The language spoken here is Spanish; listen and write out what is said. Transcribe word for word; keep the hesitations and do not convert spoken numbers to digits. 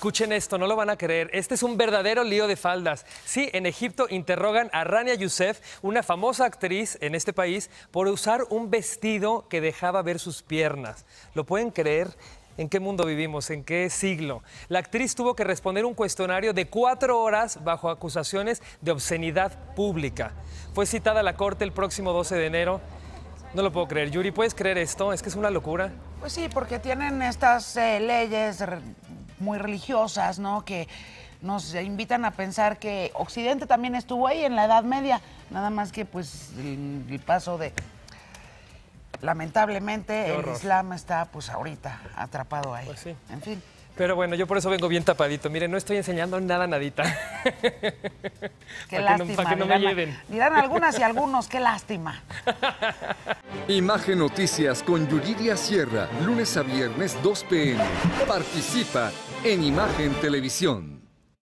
Escuchen esto, no lo van a creer. Este es un verdadero lío de faldas. Sí, en Egipto interrogan a Rania Youssef, una famosa actriz en este país, por usar un vestido que dejaba ver sus piernas. ¿Lo pueden creer? ¿En qué mundo vivimos? ¿En qué siglo? La actriz tuvo que responder un cuestionario de cuatro horas bajo acusaciones de obscenidad pública. Fue citada a la corte el próximo doce de enero. No lo puedo creer. Yuri, ¿puedes creer esto? Es que es una locura. Pues sí, porque tienen estas eh, leyes muy religiosas, ¿no? Que nos invitan a pensar que Occidente también estuvo ahí en la Edad Media, nada más que pues el, el paso de... Lamentablemente el Islam está pues ahorita atrapado ahí. Pues sí. En fin. Pero bueno, yo por eso vengo bien tapadito. Miren, no estoy enseñando nada, nadita. Qué lástima. Para que no, para que no me lleven. Dirán algunas y algunos, qué lástima. Imagen Noticias con Yuridia Sierra, lunes a viernes dos p m Participa en Imagen Televisión.